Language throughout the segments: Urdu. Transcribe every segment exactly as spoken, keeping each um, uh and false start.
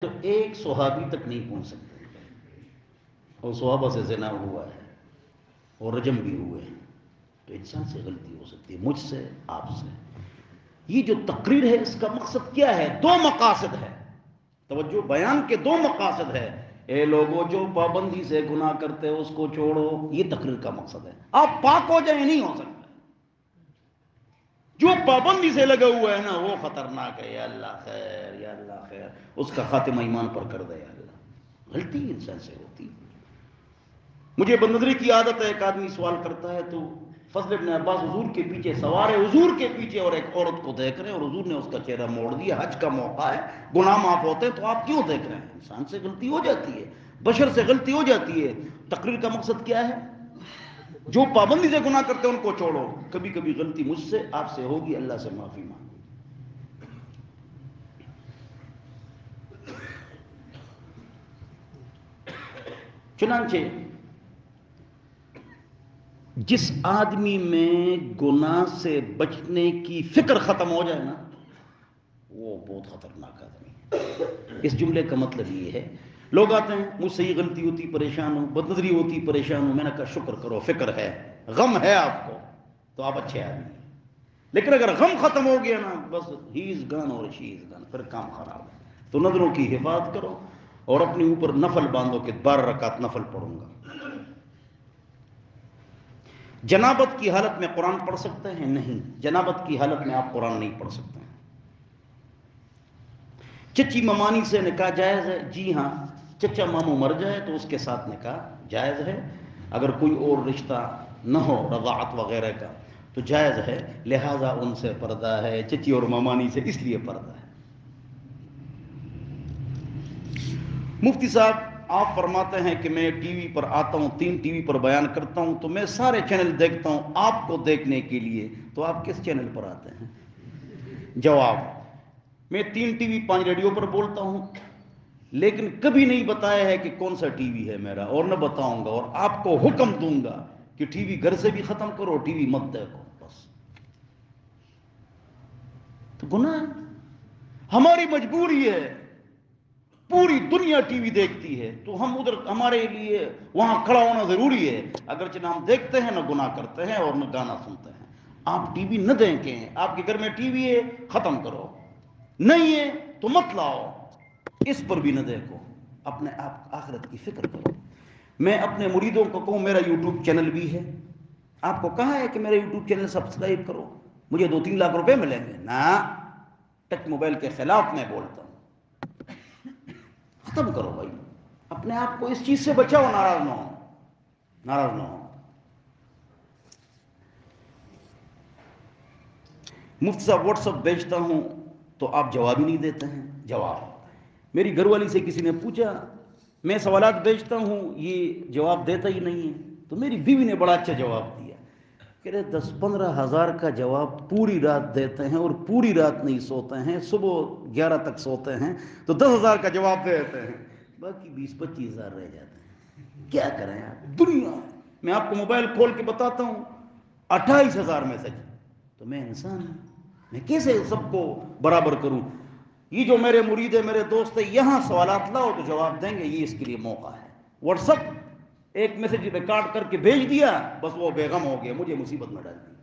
تو ایک صحابی تک نہیں پہنچ سکتے، اور صحابہ سے زنا ہوا ہے اور رجم بھی ہوئے ہیں، تو انسان سے غلطی ہو سکتی ہے، مجھ سے، آپ سے۔ یہ جو تقریر ہے اس کا مقصد کیا ہے؟ دو مقاصد ہے، توجہ، بیان کے دو مقاصد ہے۔ اے لوگوں جو پابندی سے گناہ کرتے ہو اس کو چھوڑو، یہ تقریر کا مقصد ہے۔ آپ پاک ہو جائیں نہیں ہو سکتا، جو پابندی سے لگا ہوا ہے نا وہ خطرناک ہے۔ یا اللہ خیر، یا اللہ خیر، اس کا خاتمہ ایمان پر کر دے۔ یا اللہ، غلطی انسان سے ہوتی۔ مجھے بندری کی عادت ہے، ایک آدمی سوال کرتا ہے تو فضل ابن عباس حضور کے پیچھے سوار ہے، حضور کے پیچھے، اور ایک عورت کو دیکھ رہے ہیں، اور حضور نے اس کا چہرہ موڑ دیا۔ حج کا موقع ہے، گناہ معاف ہوتے ہیں، تو آپ کیوں دیکھ رہے ہیں؟ انسان سے غلطی ہو جاتی ہے، بشر سے غلطی ہو جاتی ہے۔ تقریر کا مقصد کیا ہے؟ جو پابندی سے گناہ کرتے ہیں ان کو چھوڑو۔ کبھی کبھی غلطی مجھ سے، آپ سے ہوگی، اللہ سے معافی مانگو۔ چنانچہ جس آدمی میں گناہ سے بچنے کی فکر ختم ہو جائے نا، وہ بہت خطرناک آدمی ہے۔ اس جملے کا مطلب یہ ہے، لوگ آتے ہیں مجھ سے یہ غلطی ہوتی پریشان ہوں، بد نظری ہوتی پریشان ہوں، میں نے کہا شکر کرو، فکر ہے، غم ہے آپ کو، تو آپ اچھے آدمی ہیں۔ لیکن اگر غم ختم ہو گیا نا، بس ہی از گن اور شی از گن، پھر کام خراب ہے۔ تو نظروں کی حفاظت کرو اور اپنے اوپر نفل باندھو کہ بارہ رکعت نفل پڑھوں گا۔ جنابت کی حالت میں قرآن پڑھ سکتے ہیں؟ نہیں، جنابت کی حالت میں آپ قرآن نہیں پڑھ سکتے ہیں۔ چچی ممانی سے نکاح جائز ہے؟ جی ہاں، چچا ماموں مر جائے تو اس کے ساتھ نکاح جائز ہے، اگر کوئی اور رشتہ نہ ہو رضاعت وغیرہ کا تو جائز ہے، لہذا ان سے پردہ ہے، چچی اور ممانی سے اس لیے پردہ ہے۔ مفتی صاحب آپ فرماتے ہیں کہ میں ٹی وی پر آتا ہوں، تین ٹی وی پر بیان کرتا ہوں، تو میں سارے چینل دیکھتا ہوں آپ کو دیکھنے کے لیے، تو آپ کس چینل پر آتے ہیں؟ جواب، میں تین ٹی وی پانچ ریڈیو پر بولتا ہوں، لیکن کبھی نہیں بتایا ہے کہ کون سا ٹی وی ہے میرا، اور نہ بتاؤں گا، اور آپ کو حکم دوں گا کہ ٹی وی گھر سے بھی ختم کرو، ٹی وی مت دیکھو، بس۔ تو گناہ ہے، ہماری مجبوری ہے، پوری دنیا ٹی وی دیکھتی ہے تو ہم ادھر، ہمارے لیے وہاں کھڑا ہونا ضروری ہے، اگرچہ ہم دیکھتے ہیں، نہ گناہ کرتے ہیں اور نہ گانا سنتے ہیں۔ آپ ٹی وی نہ دیکھیں، آپ کے گھر میں ٹی وی ہے ختم کرو، نہیں ہے تو مت لاؤ، اس پر بھی نہ دیکھو، اپنے آپ آخرت کی فکر کرو۔ میں اپنے مریدوں کو کہوں میرا یوٹیوب چینل بھی ہے، آپ کو کہا ہے کہ میرا یوٹیوب چینل سبسکرائب کرو، مجھے دو تین لاکھ روپے ملیں گے؟ نہ، ٹچ موبائل کے خلاف میں بولتا ہوں، ختم کرو بھائی، اپنے آپ کو اس چیز سے بچاؤ، ناراض نہ ہو، ناراض نہ ہو۔ مفتی صاحب واٹس ایپ بھیجتا ہوں تو آپ جواب ہی نہیں دیتے ہیں۔ جواب، میری گھر والی سے کسی نے پوچھا، میں سوالات بھیجتا ہوں یہ جواب دیتا ہی نہیں ہے، تو میری بیوی نے بڑا اچھا جواب دیا، کہ رہے دس پندرہ ہزار کا جواب پوری رات دیتے ہیں اور پوری رات نہیں سوتے ہیں، صبح گیارہ تک سوتے ہیں، تو دس ہزار کا جواب دے دیتے ہیں، باقی بیس پچیس ہزار رہ جاتے ہیں۔ کیا کریں آپ، دنیا، میں آپ کو موبائل کھول کے بتاتا ہوں اٹھائیس ہزار میسج، تو میں انسان ہوں، میں کیسے سب کو برابر کروں؟ یہ جو میرے مرید ہے، میرے دوست ہے، یہاں سوالات لاؤ تو جواب دیں گے، یہ اس کے لیے موقع ہے۔ واٹس ایپ ایک میسج ریکارڈ کر کے بھیج دیا، بس وہ بیغم ہو گیا، مجھے مصیبت میں ڈال دی۔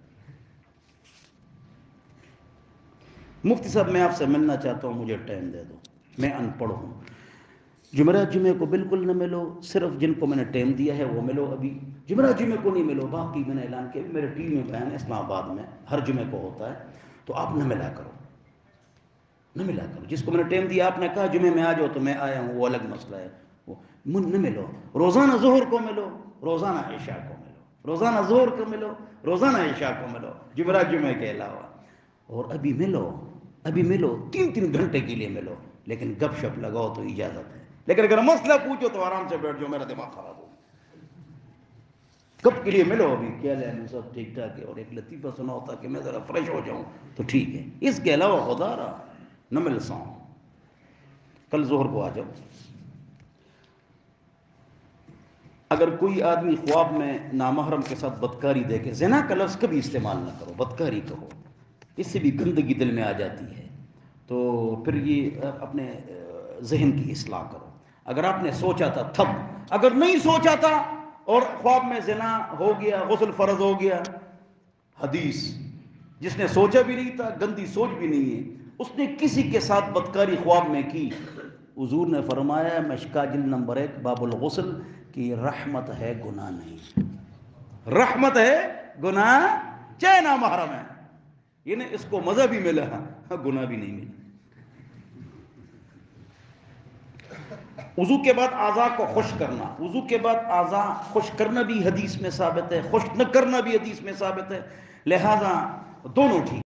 مفتی صاحب میں آپ سے ملنا چاہتا ہوں، مجھے ٹائم دے دو، میں ان پڑھ ہوں، جمعرات جمعے کو بالکل نہ ملو، صرف جن کو میں نے ٹائم دیا ہے وہ ملو، ابھی جمعرات جمعے کو نہیں ملو، باقی میں نے اعلان کیا، میرے ٹیم میں بیان اسلام آباد میں ہر جمعے کو ہوتا ہے، تو آپ نہ ملا کرو، نہ ملا کرو، جس کو میں نے ٹائم دیا آپ نے کہا جمعے میں آ جاؤ تو میں آیا ہوں، وہ الگ مسئلہ ہے، وہ نہ ملو، روزانہ ظہر کو ملو، روزانہ عشاء کو ملو، روزانہ ظہر کو ملو، روزانہ عشاء کو ملو، جمعرات جمعے کے علاوہ، اور ابھی ملو، ابھی ملو، تین تین گھنٹے کے لیے ملو، لیکن گپ شپ لگاؤ تو اجازت ہے، لیکن اگر مسئلہ پوچھو تو آرام سے بیٹھ جاؤ، میرا دماغ خراب ہو، کب کے لیے ملو، ابھی کیا لیں سب ٹھیک ٹھاک ہے، اور ایک لطیفہ سنا ہوتا کہ میں ذرا فریش ہو جاؤں تو ٹھیک ہے، اس کے علاوہ خدا رہا نہ مل ساؤں، کل ظہر کو آ جاؤ۔ اگر کوئی آدمی خواب میں نامحرم کے ساتھ بدکاری دیکھے، زنا کا لفظ کبھی استعمال نہ کرو، بدکاری کہو، اس سے بھی گندگی دل میں آ جاتی ہے، تو پھر یہ اپنے ذہن کی اصلاح کرو. اگر آپ نے سوچا تھا تب, اگر نہیں سوچا تھا اور خواب میں زنا ہو گیا, غسل فرض ہو گیا, حدیث جس نے سوچا بھی نہیں تھا, گندی سوچ بھی نہیں ہے, اس نے کسی کے ساتھ بدکاری خواب میں کی, حضور نے فرمایا مشکا جلد نمبر ایک باب الغسل کی رحمت ہے گناہ نہیں, رحمت ہے گناہ چاہے نامحرم ہے, یعنی اس کو مزہ بھی ملا گناہ بھی نہیں ملا. وضو کے بعد اعضاء کو خشک کرنا, وضو کے بعد اعضاء خشک کرنا بھی حدیث میں ثابت ہے, خشک نہ کرنا بھی حدیث میں ثابت ہے, لہذا دونوں ٹھیک.